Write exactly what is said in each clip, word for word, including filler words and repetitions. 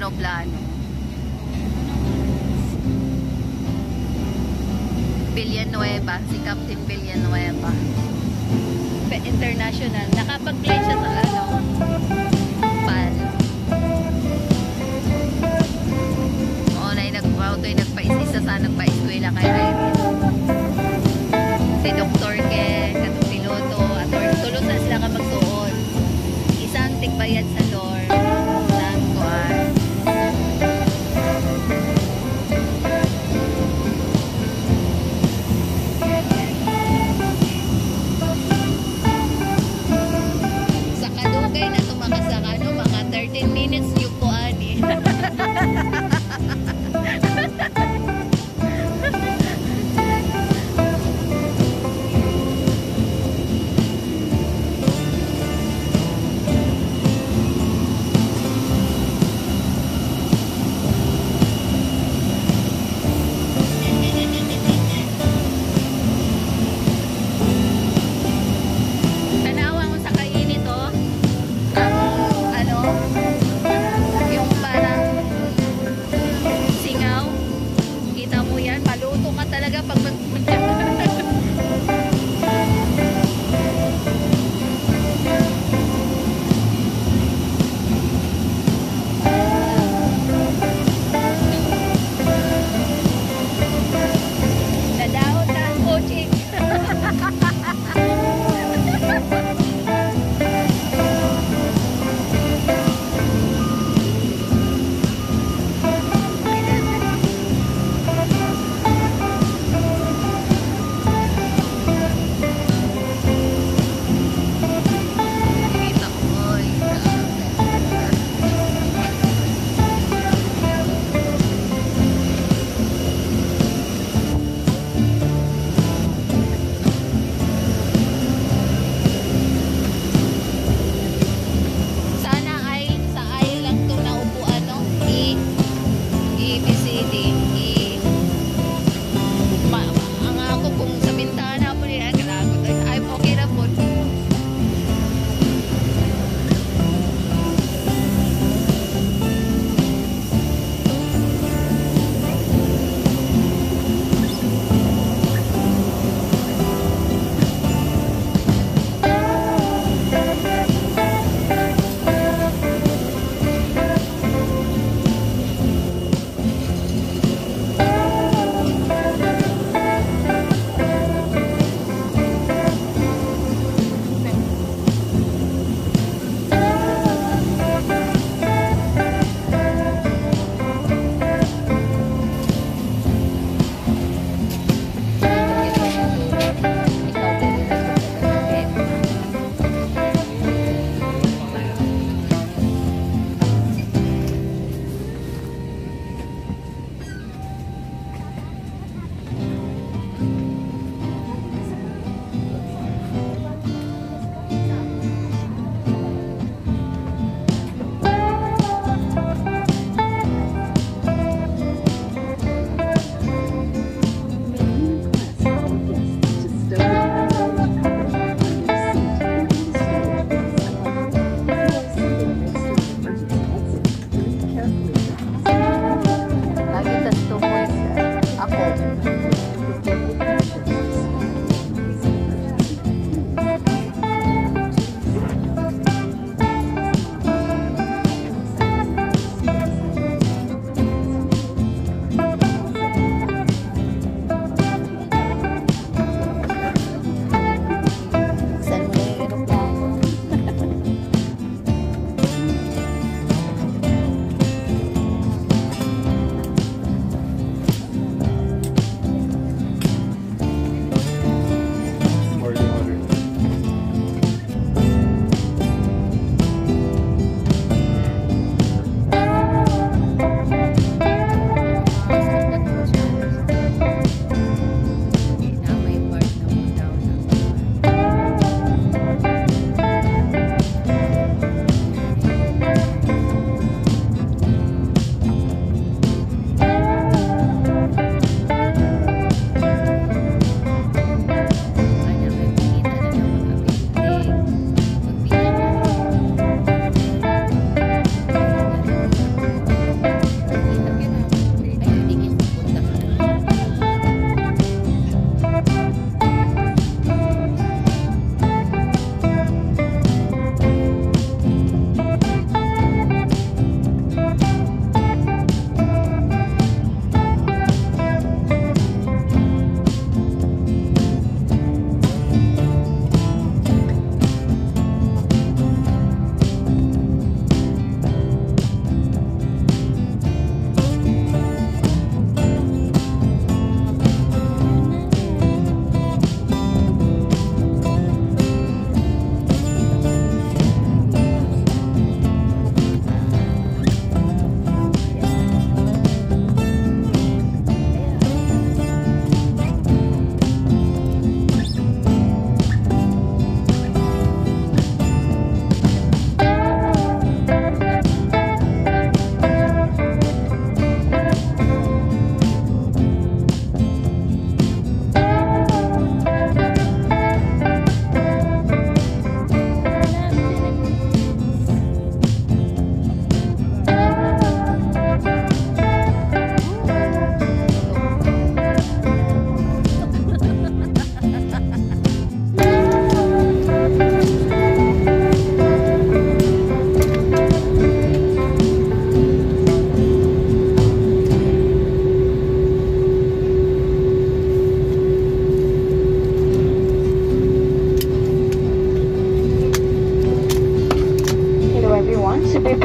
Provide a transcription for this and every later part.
eroplano. Villanueva, si Captain Villanueva. International. Nakapag-play siya sa ano, P A L. Oo, na nag-auto yung nagpa-isa sa nagpa-eskwela kay Irene. Si Doktor Ke, katong piloto, at tulot na sila ka magtuon. Isang tigbayad sa door. Saan ko ah. Sa kadugay na tumakas sa ano, mga thirteen minutes yung po ani.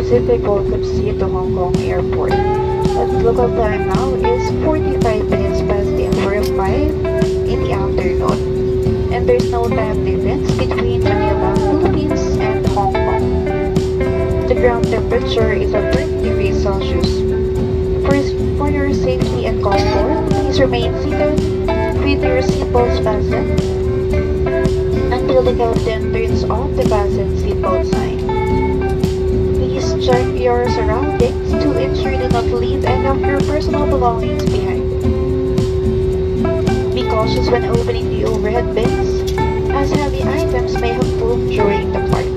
Pacific Welcome Sea to Hong Kong Airport. At local time now is forty-five minutes past the hour of five in the afternoon. And there's no time difference between Manila, Philippines and Hong Kong. The ground temperature is at thirty degrees Celsius. For, for your safety and comfort, please remain seated with your seatbelts fastened until the captain turns off the fasten seatbelt sign. Please check your surroundings to ensure you do not leave any of your personal belongings behind. Be cautious when opening the overhead bins, as heavy items may have moved during the flight.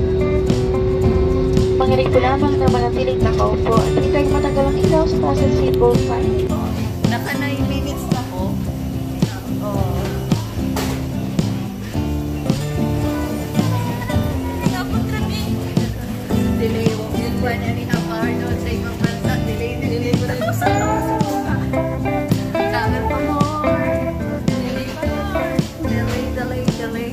Manginig po lamang na manatiling nakaupo at hintay matagal ang ilaw sa fasten seatbelt sign. Naka nine minutes na ko. Oh. Delay yung yung buwan na ni Hapar doon sa ibang bansa. Delay, delay ko rin sa cover pa more. Delay pa more. Delay, delay, delay.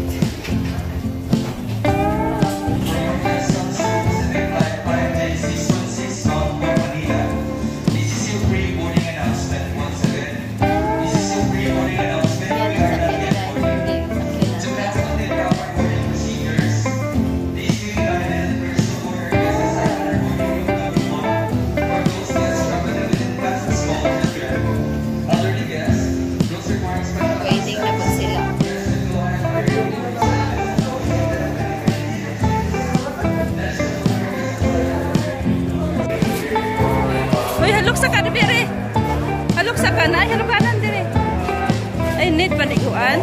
Halok sa kanan dire. Halok sa kanan, halok kanan dire. Ay need paliguan.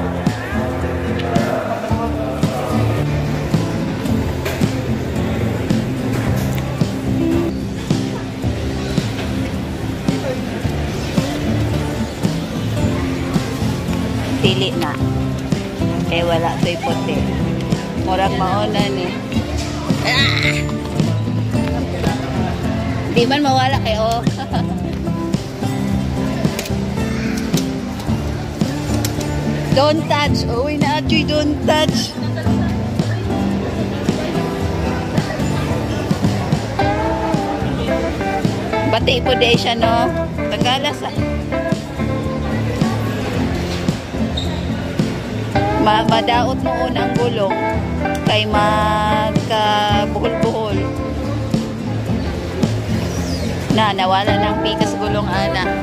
Dili na. Eh wala to'y puti. Murag maulan eh. Ah! Di man mawala kayo. Don't touch. Uwi na atoy, don't touch. Bati po di siya, no? Tagalas, ah. Ma madaot noon ang gulong. Kay magkabuhol-buhol. Na, nawala ng pikas gulong ana.